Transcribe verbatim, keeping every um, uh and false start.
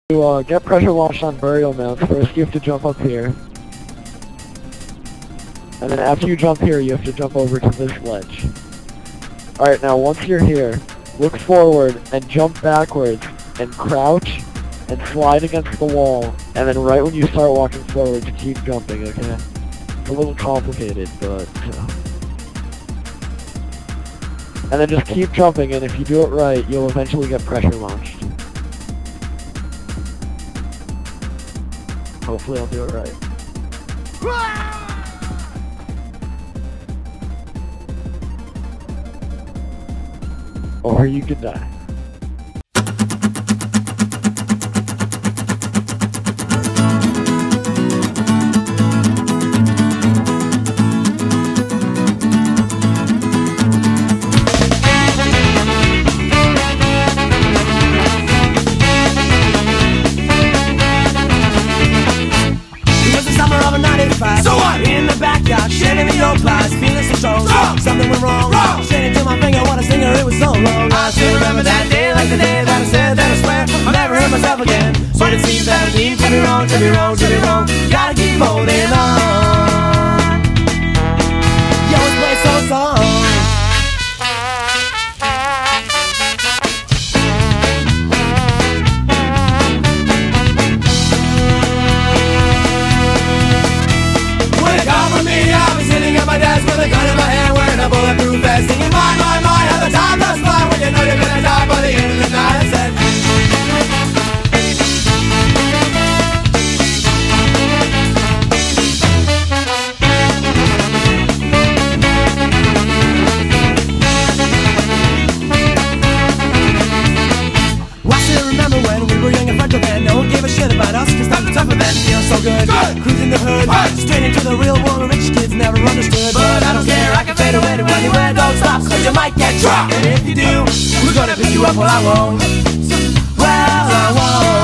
To uh, get pressure launched on Burial Mounds, first you have to jump up here. And then after you jump here, you have to jump over to this ledge. Alright, now once you're here, look forward and jump backwards and crouch and slide against the wall. And then right when you start walking forward, keep jumping, okay? It's a little complicated, but... Uh, and then just keep jumping, and if you do it right, you'll eventually get pressure launched. Hopefully I'll do it right. Or you could die. So what? In the backyard, shedding the old plies, feeling so strong. Wrong. Something went wrong. wrong. Straight into my finger, what a stinger, it was so long. I still remember that day like the day that I said that I swear I'll never hurt myself again. But it seems that I need to be wrong, to be wrong, to be wrong. Gotta keep holding on. You always play so song. My desk with a gun in my hand, wearing a bulletproof vest, singing my, my, my, how the time does fly when you know you're gonna die by the end of the night. I said, I still remember when we were young and fragile then. No one gave a shit about us, cause times were tougher then. Feeling so good, good. Cruising the hood, hey. Straight into the real world. Rich kids never understood, but I don't care. I can fade away to anywhere. Don't stop, cause you might get dropped. And if you do, we're gonna pick you up. Well, I won't. Well, I won't.